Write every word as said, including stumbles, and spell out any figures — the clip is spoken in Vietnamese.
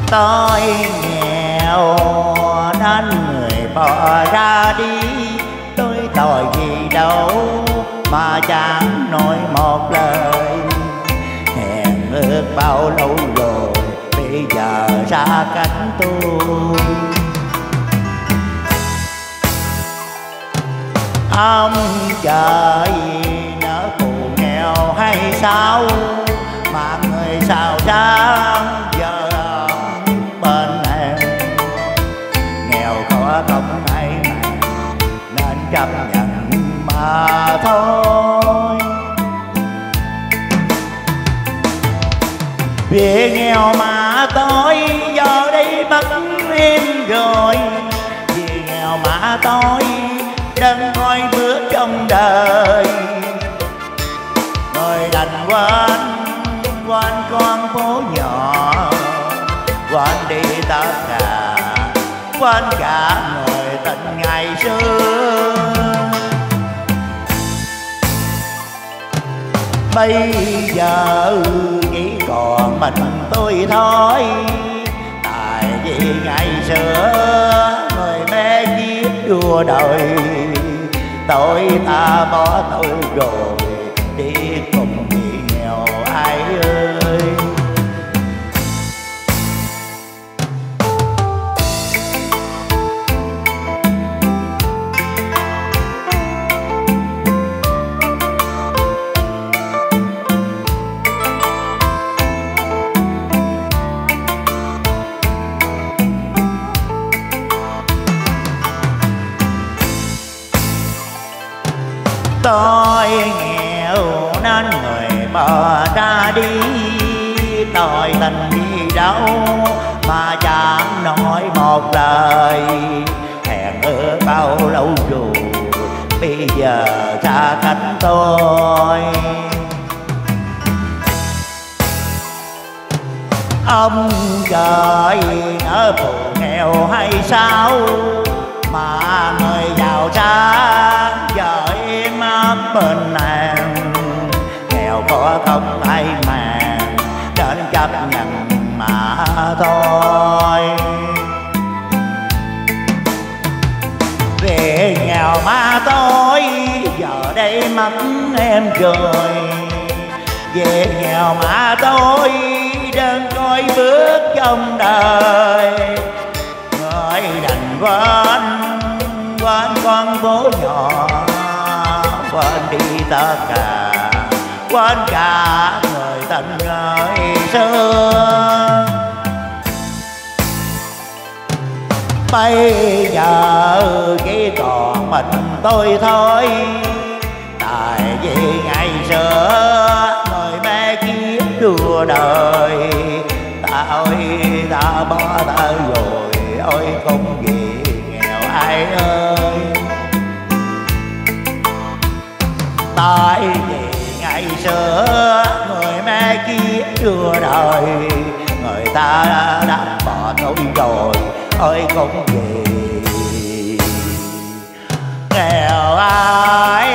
Tôi nghèo nên người bỏ ra đi, tôi tội gì đâu mà chẳng nói một lời. Hẹn ước bao lâu rồi bây giờ xa cách tôi. Ông trời nỡ phụ nghèo hay sao mà người sao sáng giờ bên em. Nghèo khó không hay nên chấp nhận mà thôi. Vì nghèo mà tôi giờ đây mất em rồi. Vì nghèo mà tôi đơn coi bước trong đời. Người đành quên quên con phố nhỏ, quên đi tất cả, quên cả người tình ngày xưa. Bây giờ chỉ còn mình tôi thôi. Tại vì ngày xưa người mê chiếc đua đời, tôi ta bỏ tôi rồi đi cùng người nghèo ai ơi. Tôi nghèo nên người bỏ ra đi, tôi tình đi đâu mà chẳng nói một lời. Hẹn ước bao lâu rồi bây giờ xa cách tôi. Ông trời nỡ phụ nghèo hay sao mà người giàu sang giờ em ấp bên nàng. Nghèo có không ai màng nên chấp nhận mà thôi. Về nghèo mà tôi giờ đây mất em rồi. Về nghèo mà tôi đơn coi bước trong đời. Người đành quên quên con phố nhỏ, quên đi tất cả, quên cả người tình ngày xưa. Bây giờ chỉ còn mình tôi thôi. Tại vì ngày xưa người mê kiếp đua đời, ta ơi ta bỏ ta rồi ôi không gì nghèo ai ơi. Tại vì ngày xưa người mê kiếp đua đời, người ta đã bỏ tôi rồi ôi không gì nghèo ai.